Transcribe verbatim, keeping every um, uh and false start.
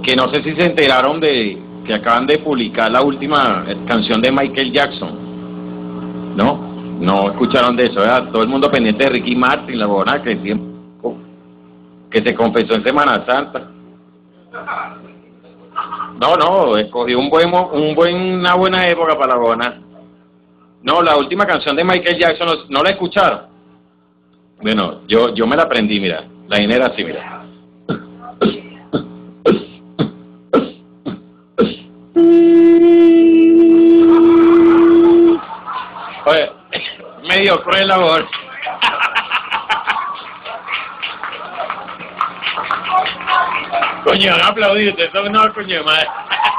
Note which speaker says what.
Speaker 1: que no sé si se enteraron de que acaban de publicar la última canción de Michael Jackson, ¿no? No escucharon de eso, ¿verdad? Todo el mundo pendiente de Ricky Martin, la buena que tiempo que se confesó en Semana Santa. No, no, escogió un buen, un buen, una buena época para la buena. No, la última canción de Michael Jackson, ¿no, no la escucharon? Bueno, yo, yo me la aprendí, mira, la genera así, mira. Oye, medio cruel la voz. Coño, van a aplaudir, ustedes son una coño de madre.